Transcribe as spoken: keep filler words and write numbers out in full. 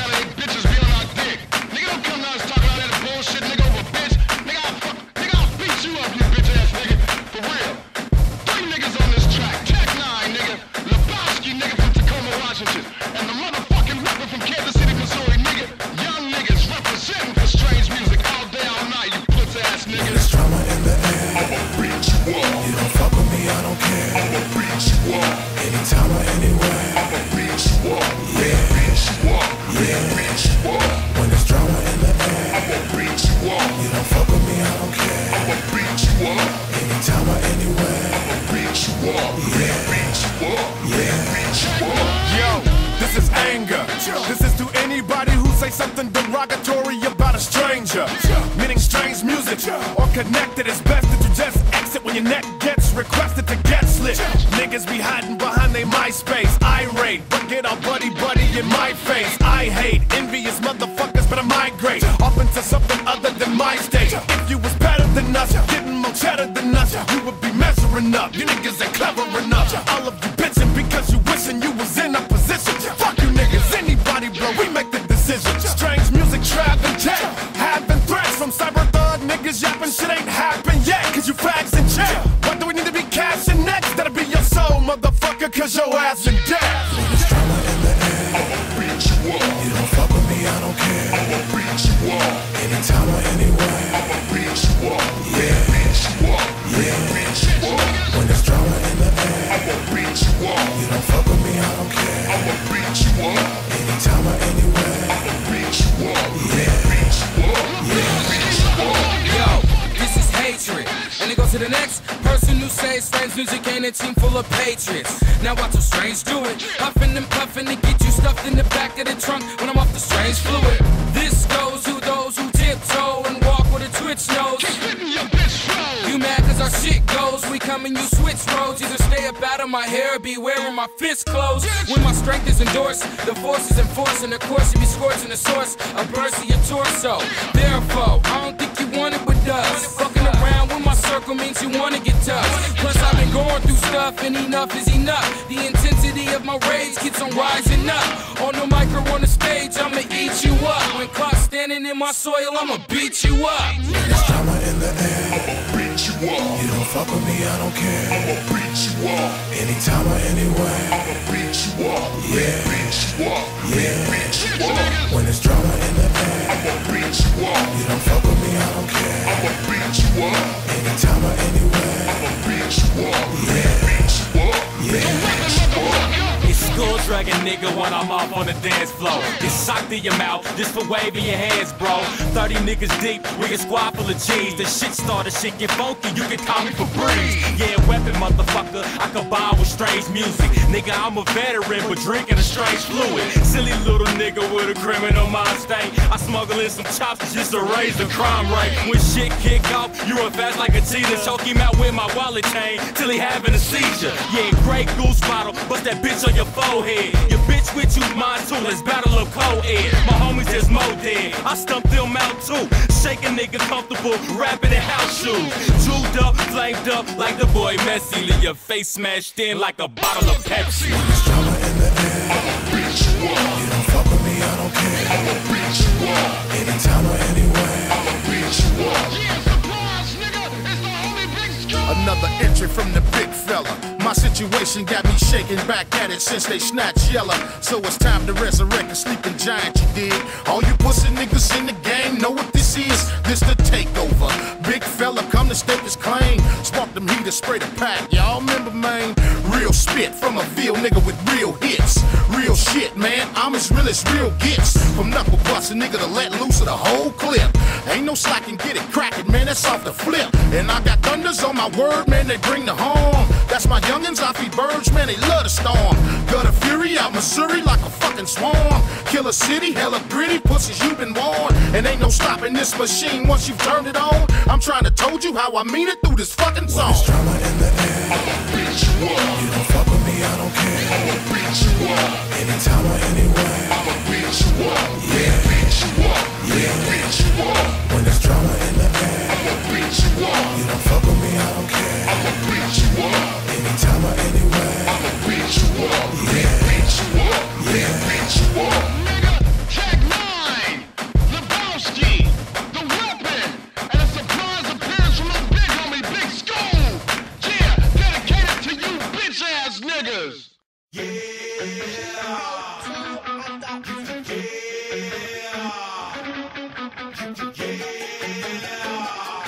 all of they bitches be on our dick. Nigga, don't come down and talk all that bullshit, nigga, over a bitch. Nigga, I'll fuck, nigga, I'll beat you up, you bitch ass nigga. For real. Three niggas on this track. Tech Nine, nigga. Lebowski, nigga, from Tacoma, Washington. And the motherfucking rapper from Kansas City, Missouri, nigga. Young niggas representing for strange music all day, all night, you puss ass niggas. There's drama in the air. I'ma beat you up. You don't fuck with me, I don't care. I'ma beat you up. Anytime or anywhere. I'ma beat you up. Yeah. Beat you up. Yeah. Beat you up. When there's drama in the air. I'ma beat you up. You don't fuck with me, I don't care. I'ma beat you up. Anytime or anywhere. I'ma beat you up. Yeah. Beat you up. Yeah. Beat you up. Yo, this is anger. This is to anybody who say something derogatory about a stranger. Meaning strange music or connected. It's best that you just exit when your neck gets requested to get slit. Niggas be hiding behind they MySpace. Irate, but get all buddy buddy in my face. I hate envious motherfuckers, but I migrate off into something other than my state. If you was better than us, getting more cheddar than us, you would be measuring up. You niggas ain't clever enough. All of you bitching because you wishing you was in a position. Fuck you niggas, anybody blow, we make the decision. Strange music, trap and tech, having threats from cyber thug niggas yapping shit ain't happened yet. Cause you fags in check. What do we need to be cashing next? That'll be your soul, motherfucker, cause your ass in debt. There's drama in the air. I'ma beat you up. You don't fuck with me, I don't care. I'ma beat you up. Anytime or anywhere. I'ma beat you up. Yeah. Beat you up. Yeah. Beat you up. When there's drama in the air. I'ma beat you up. You don't fuck with me, I don't care. I'ma beat you up. Anytime or anywhere. I'ma beat you up. Yeah. Beat you up. Beat you up. Yo, this is hatred. And it goes to the next person who says strange music ain't a team full of patriots. Now watch them strange do it. Huffing and puffing to get you stuffed in the back of the trunk when I'm off the strange fluid. This goes to those who tiptoe and walk with a twitch nose. Keep hitting your bitch throat. You mad cause our shit goes, we come and you switch roads. Either stay up out of my hair or be wearing my fist closed. When my strength is endorsed, the force is enforced, and of course you be scorching the source, a burst of your torso. Therefore, I don't think you want it with us. Fucking around with my circle means you wanna get tough. Plus I've been going through stuff and enough is enough. The intensity of my rage keeps on rising up. On the mic or on the stage, I'ma eat you up. When clock's standing in my soil, I'ma beat you up. There's drama in the air. I'ma beat you up. You don't fuck with me, I don't care. I'ma beat you up. Anytime or anywhere. I'ma beat you up. Yeah. Beat you up. Yeah. Beat you up. When there's drama in the air. I'ma beat you up. You don't fuck with me, I don't care. I'ma beat you up. Anytime or anywhere. I'ma beat you up. Yeah. Beat you up. Yeah. It's skull dragging nigga when I'm off on the dance floor. Get socked in your mouth just for waving your hands, bro. thirty niggas deep, we a squad full of G's. The shit started, shit get funky, you can call me for breeze. Yeah, weapon motherfucker, I combine with strange music. Nigga, I'm a veteran, but drinking a strange fluid. Silly little nigga with a criminal mind state. I smuggle in some chops just to raise the crime rate. When shit kick off, you run fast like a cheetah. Choke him out with my wallet chain till he having a seizure. Yeah, great goose bottle, bust that bitch on your forehead. Your bitch with you, mine too, let's battle of co-ed. My homies just mo dead, I stumped them out too. Shake a nigga comfortable, rapping in house shoes. Jeweled up, flamed up like the boy Messi. Leave your face smashed in like a bottle of Pepsi. There's drama in the air. I'ma beat you up. You don't fuck with me, I don't care. I'ma beat you up. Anytime or anywhere. I'ma beat you up. Yeah, surprise, nigga. It's the homie Big Skull. Another entry from the big fella. My situation got me shaking back at it since they snatched Yella. So it's time to resurrect a sleeping giant, you dig? All you pussy niggas in the game know what this is. This the takeover. Big fella come to stake his claim. Spark them heaters, spray the pack. Y'all remember, man? Real spit from a field nigga with real hits. Real shit, man. I'm as real as real gets. From knuckle busting nigga to let loose of the whole clip. Ain't no slacking, get it cracking, man. That's off the flip. And I got thunders on my word, man. They bring the harm. That's my youngins, I feed birds, man, they love the storm. Gutter fury out Missouri like a fucking swarm. Killer city, hella gritty, pussies you been warned. And ain't no stopping this machine once you've turned it on. I'm trying to told you how I mean it through this fucking song. There's drama in the air. I'ma beat you up. You don't fuck with me, I don't care. I'ma beat you up. Anytime or anywhere. I'ma beat you up. Yeah. Beat you up. Yeah. Beat you up. When there's drama in the air. I'ma beat you up. You don't fuck with me, I don't care. I'ma beat you up. Anytime or anywhere. I'ma beat you up. Yeah. Beat you up. Yeah. Beat you up. Nigga, check Yeah.